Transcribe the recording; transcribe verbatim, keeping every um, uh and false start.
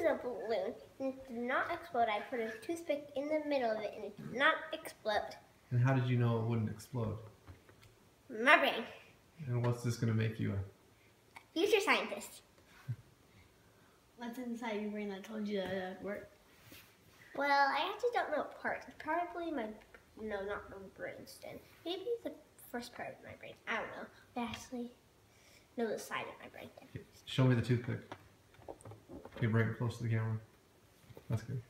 a balloon and it did not explode. I put a toothpick in the middle of it and it did not explode. And how did you know it wouldn't explode? My brain. And what's this going to make you a? Future scientist. What's inside your brain that told you that it would work? Well, I actually don't know parts. Probably my, no, not my brainstem. Maybe the first part of my brain. I don't know. I actually know the side of my brain. Show me the toothpick. Okay, bring it close to the camera. That's good.